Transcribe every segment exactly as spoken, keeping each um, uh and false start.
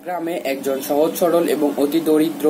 গ্রামে একজন সহজ সরল এবং অতি দরিদ্র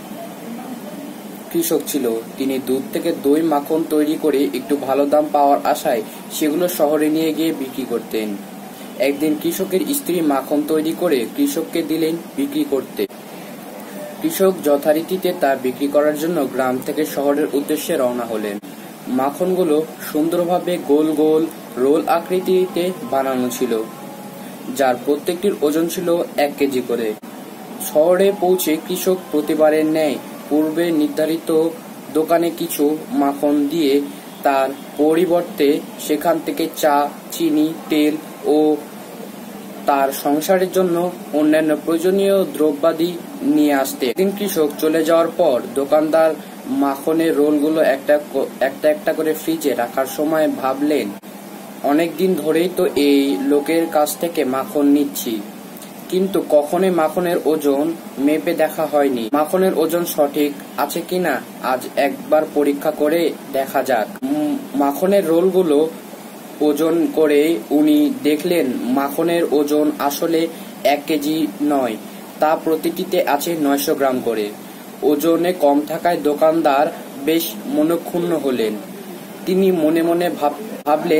কৃষক ছিল। তিনি দুধ থেকে দই মাখন তৈরি করে একটু ভালো দাম পাওয়ার আশায় সেগুলো শহরে নিয়ে গিয়ে বিক্রি করতেন। একদিন কৃষকের স্ত্রী মাখন তৈরি করে কৃষককে দিলেন বিক্রি করতে। কৃষক যথারীতিতে তা বিক্রি করার জন্য গ্রাম থেকে শহরের উদ্দেশ্যে রওনা হলেন। মাখনগুলো সুন্দরভাবে গোল গোল রোল আকৃতিতে বানানো ছিল, যার প্রত্যেকটির ওজন ছিল এক কেজি করে। শহরে পৌঁছে কৃষক প্রতিবারের ন্যায় পূর্বে নির্ধারিত দোকানে কিছু মাখন দিয়ে তার পরিবর্তে সেখান থেকে চা, চিনি, তেল ও তার সংসারের জন্য অন্যান্য প্রয়োজনীয় দ্রব্যাদি নিয়ে আসতে। একদিন কৃষক চলে যাওয়ার পর দোকানদার মাখনের রোলগুলো একটা একটা একটা করে ফ্রিজে রাখার সময় ভাবলেন, অনেকদিন ধরেই তো এই লোকের কাছ থেকে মাখন নিচ্ছি, কিন্তু কখনোই মাখনের ওজন মেপে দেখা হয়নি। মাখনের ওজন সঠিক আছে কিনা আজ একবার পরীক্ষা করে দেখা যাক। মাখনের রোলগুলো ওজন করে উনি দেখলেন মাখনের ওজন আসলে এক কেজি নয়, তা প্রতিটিতে আছে নয়শো গ্রাম করে। ওজনে কম থাকায় দোকানদার বেশ মনক্ষুণ্ণ হলেন। তিনি মনে মনে ভাবলেন,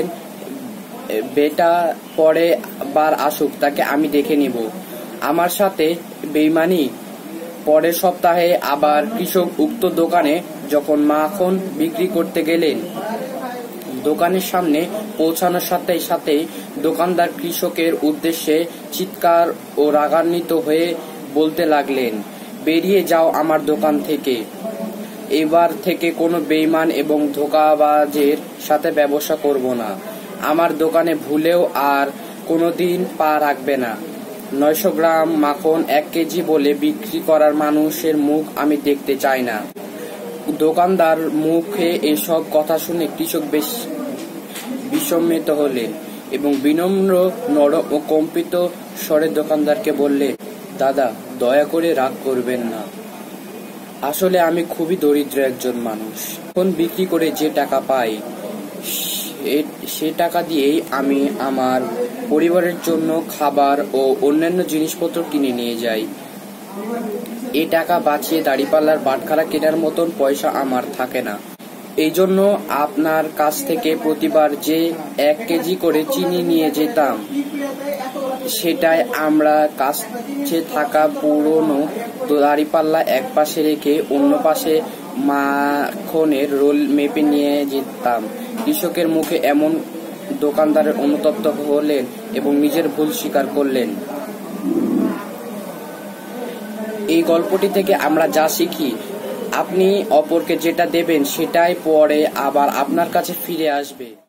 বেটা পরে বার আসুক, তাকে আমি দেখে নিব। আমার সাথে বেইমানি। পরের সপ্তাহে আবার কৃষক উক্ত দোকানে যখন মাখন বিক্রি করতে গেলেন, দোকানের সামনে পৌঁছানোর সাথে সাথে দোকানদার কৃষকের উদ্দেশ্যে চিৎকার ও রাগান্বিত হয়ে বলতে লাগলেন, বেরিয়ে যাও আমার দোকান থেকে। এবার থেকে কোনো বেইমান এবং ধোঁকাবাজের সাথে ব্যবসা করব না। আমার দোকানে ভুলেও আর কোনোদিন পা রাখবে না। নয়শো গ্রাম মাখন এক কেজি বলে বিক্রি করার মানুষের মুখ আমি দেখতে চাই না। দোকানদার মুখে এসব কথা শুনে কৃষক বেশ বিস্মিত হলেন এবং বিনম্র, নরম ও কম্পিত স্বরে দোকানদারকে বললেন, দাদা, দয়া করে রাগ করবেন না। আসলে আমি খুবই দরিদ্র একজন মানুষ। এখন বিক্রি করে যে টাকা পাই সে টাকা দিয়েই আমি আমার পরিবারের জন্য খাবার ও অন্যান্য জিনিসপত্র কিনে নিয়ে যাই। এ টাকা বাঁচিয়ে দাড়িপাল্লার বাটখারা কেনার মতন পয়সা আমার থাকে না। এই জন্য আপনার কাছ থেকে প্রতিবার যে এক কেজি করে চিনি নিয়ে যেতাম, সেটাই আমরা কাছে থাকা পুরনো দাড়িপাল্লা এক পাশে রেখে অন্য পাশে মাখনের রোল মেপে নিয়ে যেতাম। কৃষকের মুখে এমন দোকানদারের অনুতপ্ত হলেন এবং নিজের ভুল স্বীকার করলেন। এই গল্পটি থেকে আমরা যা শিখি, আপনি অপরকে যেটা দেবেন সেটাই পরে আবার আপনার কাছে ফিরে আসবে।